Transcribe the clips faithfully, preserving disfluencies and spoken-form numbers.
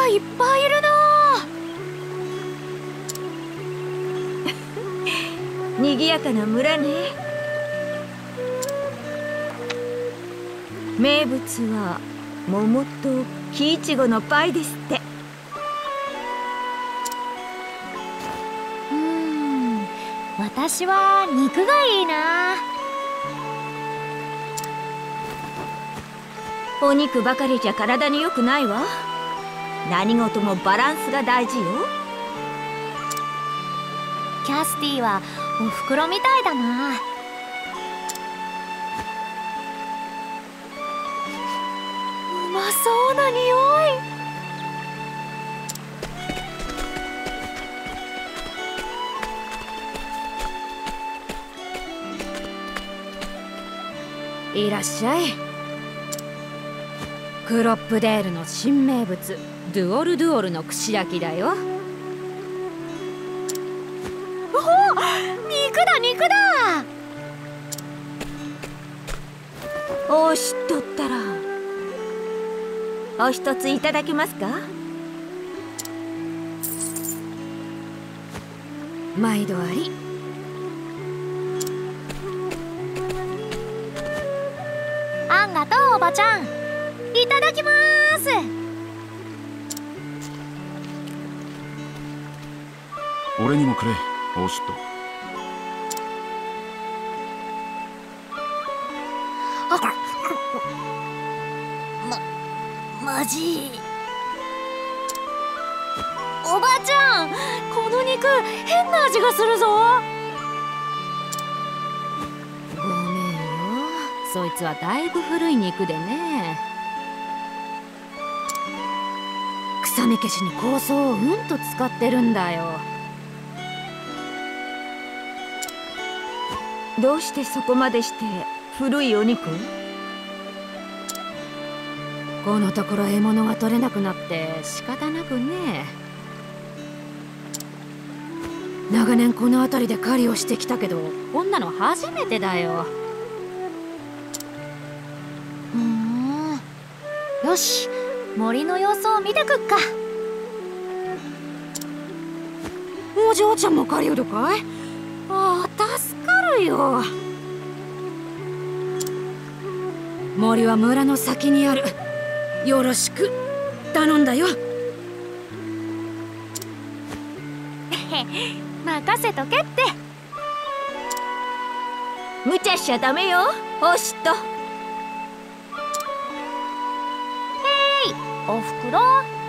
いっぱいいるな。 にぎやかな村ね。名物は桃と木いちごのパイですって。 うーん、私は肉がいいな。 お肉ばかりじゃ体に良くないわ。何事もバランスが大事よ。 キャスティはおふくろみたいだな。うまそうな匂い。いらっしゃい。クロップデールの新名物ドゥオルドゥオルの串焼きだよ。 おお、肉だ肉だ。 おしっとったらお一ついただけますか。 毎度あり。 あんがとうおばちゃん、いただきます。 俺にもくれ、オシット。 ま、マジ。おばちゃん、この肉変な味がするぞ。 ごめんよ、そいつはだいぶ古い肉でね。臭み消しに香草をうんと使ってるんだよ。 どうしてそこまでして古いお肉？ このところ獲物が取れなくなって仕方なくね。長年この辺りで狩りをしてきたけど、こんなの初めてだよ。 ふーん、よし、森の様子を見てくっか。 お嬢ちゃんも狩人かい？ああ、助かるよ。森は村の先にある。よろしく頼んだよ。 任せとけって。 無茶しちゃダメよ、おしっと。 へい、おふくろ。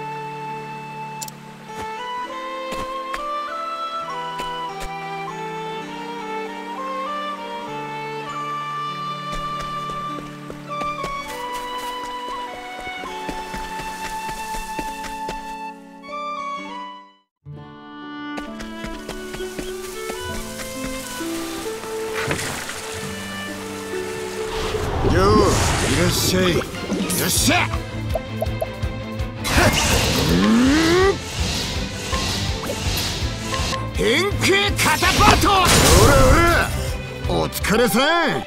よう、いらっしゃい。よっしゃ。変形カタパルト。おらおら、お疲れさん。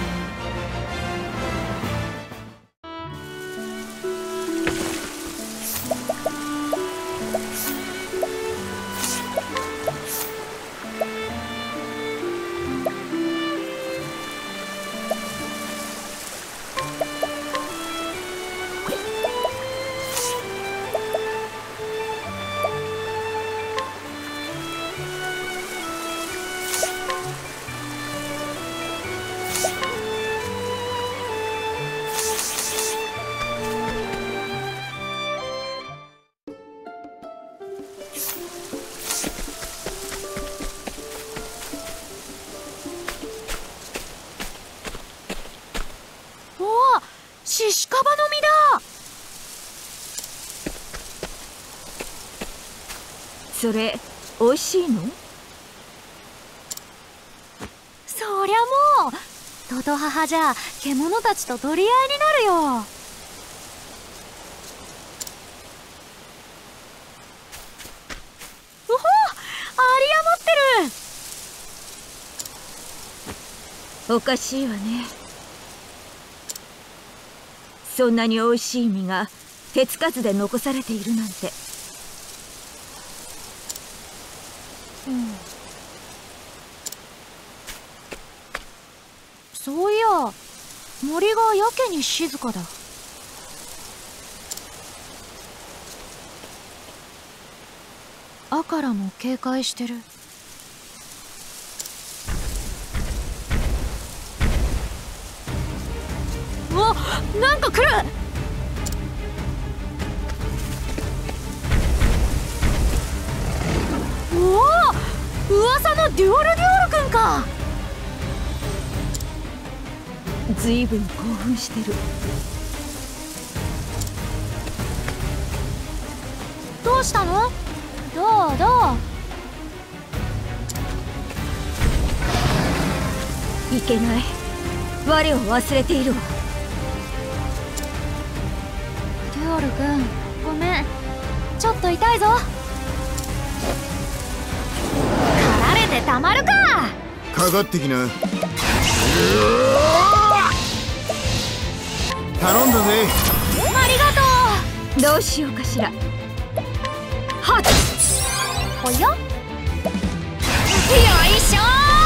シシカバの実だ。 それおいしいの？ そりゃもうトト母じゃ獣たちと取り合いになるよ。うほ、アリア持ってる。 おかしいわね。そんなにおいしい実が手つかずで残されているなんて。 森がやけに静かだ。アカラも警戒してる。うわ、なんか来る。おお、噂のデュオルデュオルくんか。 ずいぶん興奮してる。 どうしたの？どうどう？ いけない。我を忘れているわ。 デュオルくん、ごめん。ちょっと痛いぞ。狩られてたまるか。 かかってきな。頼んだぜ。 ありがとどうしようかしら。はっ、 う。おや？よいしょ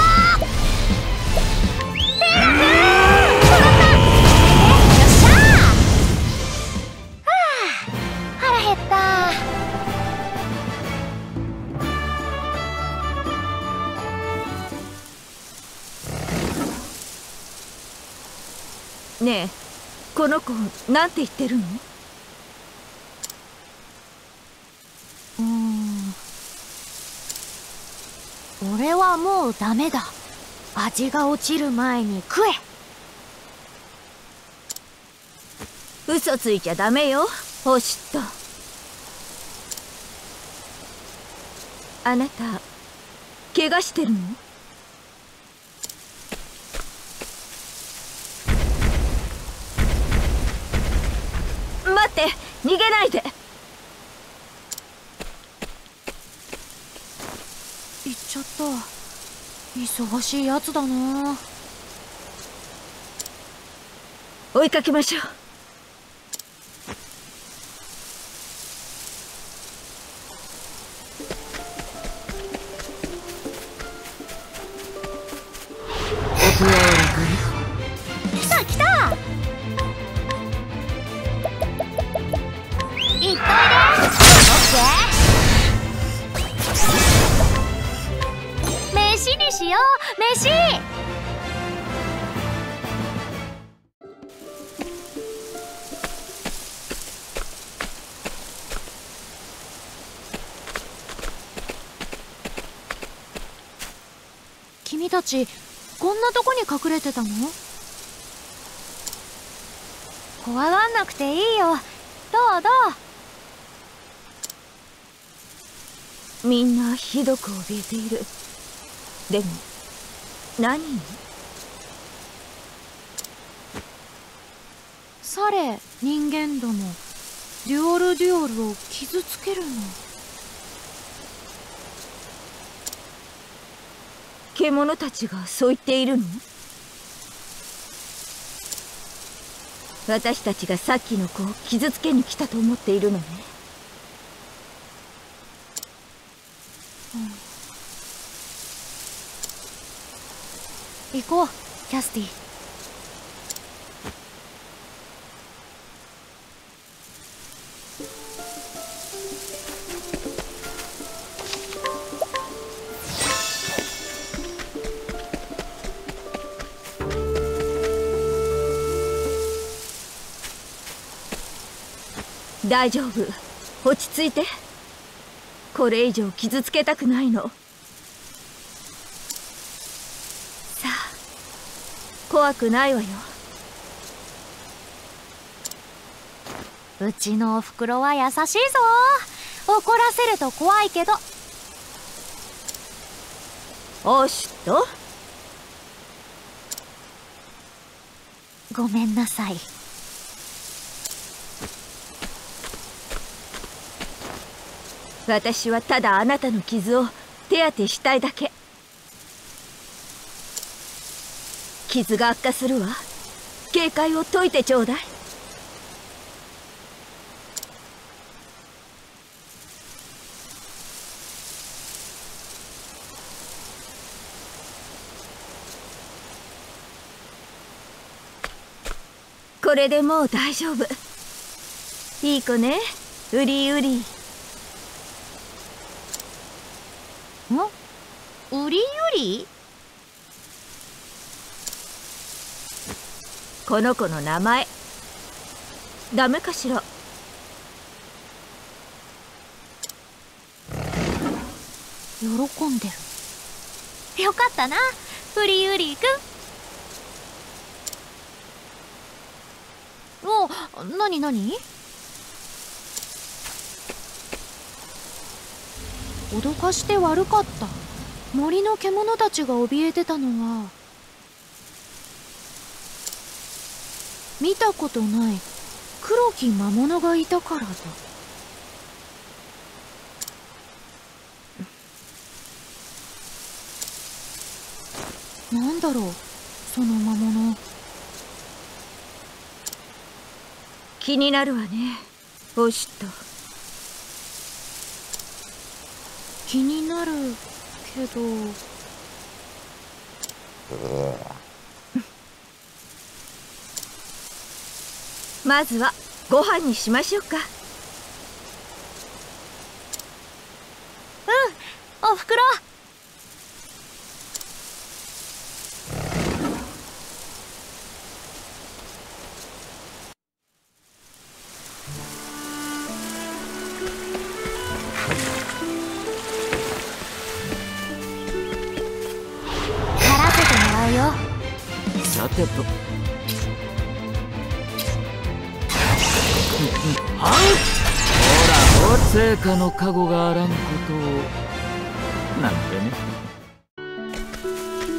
ー。テラくん、もらった。よっしゃー。はあ、腹減った。 ねえ、この子なんて言ってるの？ うーん、俺はもうダメだ。味が落ちる前に食え。 嘘ついちゃダメよ、ホシット。あなた怪我してるの？待って、逃げないで。 行っちゃった。忙しいやつだな。 追いかけましょう。 音は来た来た。いっといで。オッケー。飯にしよう、飯。君たちこんなとこに隠れてたの？怖がんなくていいよ。どうどう？ みんなひどく怯えている。でも何に？ され人間ども、デュオルデュオルを傷つけるの。 獣たちがそう言っているの？私たちがさっきの子を傷つけに来たと思っているのね。 行こう、キャスティ。 大丈夫、落ち着いて。これ以上傷つけたくないの。さあ、怖くないわよ。 うちのおふくろは優しいぞ。怒らせると怖いけど。 おしっと。 ごめんなさい。 私はただあなたの傷を手当てしたいだけ。傷が悪化するわ。警戒を解いてちょうだい。 これでもう大丈夫。いい子ね、ウリウリ。ん？ ウリユリ？ この子の名前ダメかしら。 喜んでる。よかったな、ウリユリくん。お、なになに？脅かして悪かった。森の獣たちが怯えてたのは見たことない黒き魔物がいたからだ。なんだろう、その魔物。 気になるわね、オシット。 気になるけど。 まずはご飯にしましょうか。 うん、おふくろ。やらせてもらうよ。 さてとはんほら成果の加護があらんことをなんてね。